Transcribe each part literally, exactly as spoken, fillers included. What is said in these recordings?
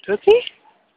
Doet hij?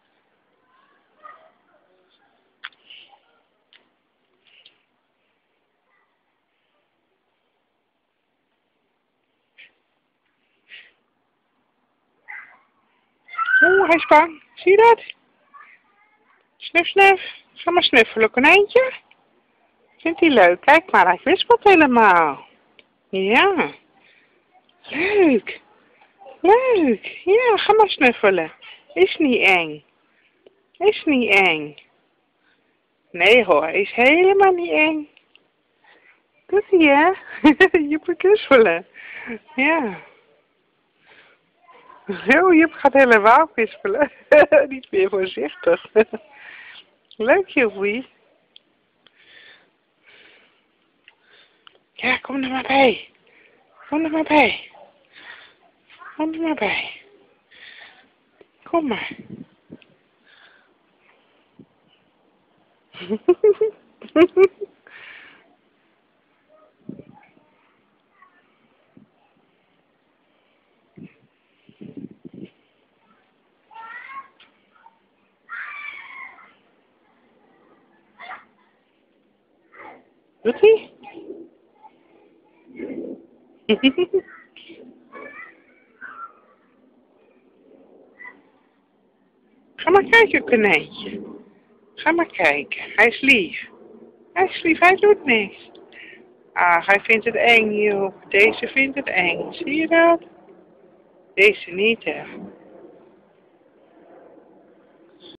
Oeh, hij is bang. Zie je dat? Snuf, snuf. Ga maar snuffelen, konijntje. Vindt hij leuk? Kijk maar, hij kwispelt helemaal. Ja. Leuk. Leuk. Ja, ga maar snuffelen. Is niet eng. Is niet eng. Nee hoor, is helemaal niet eng. Doet hij, hè? Je moet kwispelen. Ja. Oh, Jip gaat helemaal kwispelen. Niet meer voorzichtig. Leuk, Joepie. Ja, kom er maar bij. Kom er maar bij. Kom er maar bij. Kom maar. Doet hij? Ga maar kijken, konijntje. Ga maar kijken. Hij is lief. Hij is lief, hij doet niks. Ah, hij vindt het eng, joh. Deze vindt het eng. Zie je dat? Deze niet, hè.